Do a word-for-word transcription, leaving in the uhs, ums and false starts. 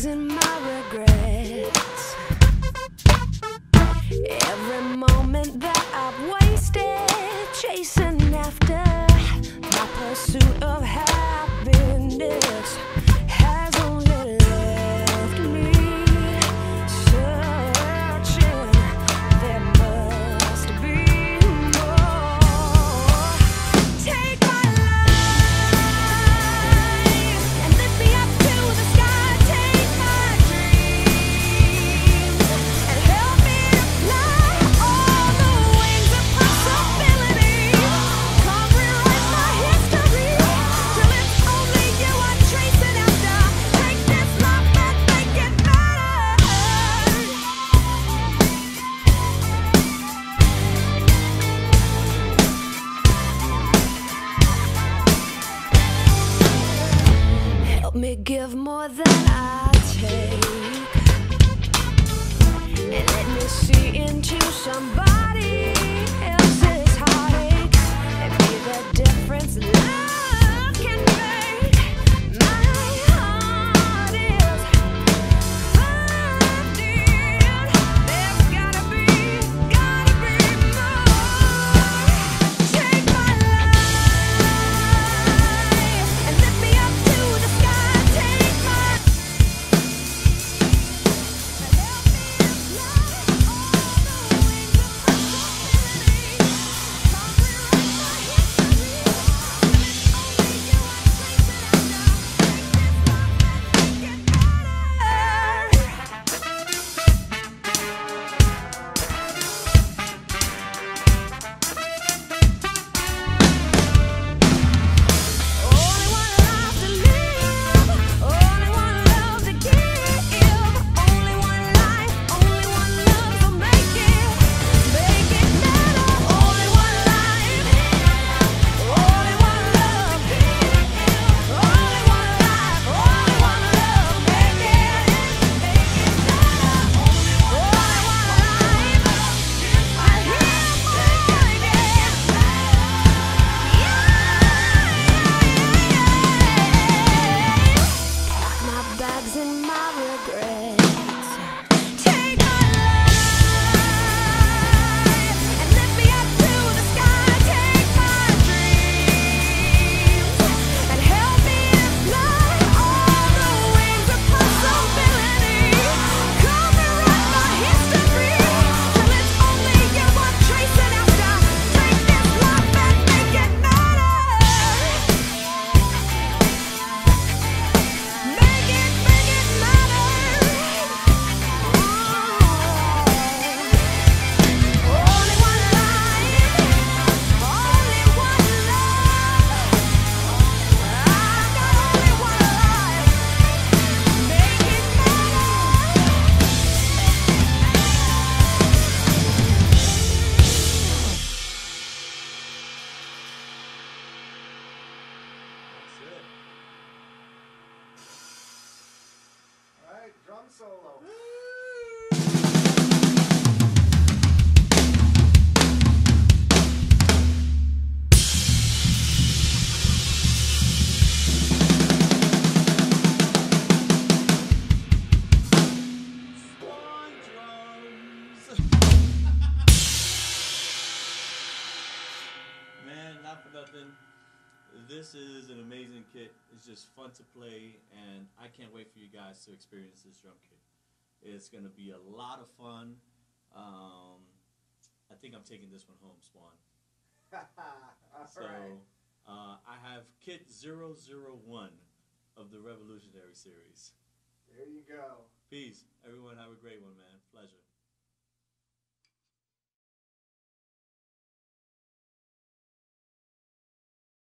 bags and my regrets. Every moment that I've wasted chasing after my pursuit of happiness has only left me searching. There must be more. Take my life and lift me up to the sky. Take my dreams and help me to fly on the wings of possibility. Come rewrite my history till it's only you I'm chasing after. Take this life and make it better. Help me give more than I take, and let me see into somebody else's heartache and be the difference love can make. My heart is burning. There's gotta be, gotta be more. Take my life and lift me up to the sky. Take my and help me to fly on the wings of possibility. Come rewrite my history till it's only you I'm chasing after. Take this life and make it Only one life to live, only one love to give, only one life, only one love to make it, make it better. Only one life, only one love, only one life, only one love, make it, make it better. Only one life, I hear my bags and my regrets. Take my life and lift me up to the sky. Take my dreams and help me to fly on the wings of possibility. Come rewrite my history till it's only you I'm chasing after. Take this life and make it matter. Make it, make it matter. Only one life, only one love. I got only one life. Make it matter. That's it. All right, drum solo. Spaun drums. Man, not for nothing. This is an amazing kit. It's just fun to play, and I can't wait for you guys to experience this drum kit. It's going to be a lot of fun. Um, I think I'm taking this one home, Spawn. All So right. uh, I have kit zero zero one of the Revolutionary series. There you go. Peace. Everyone have a great one, man. Pleasure.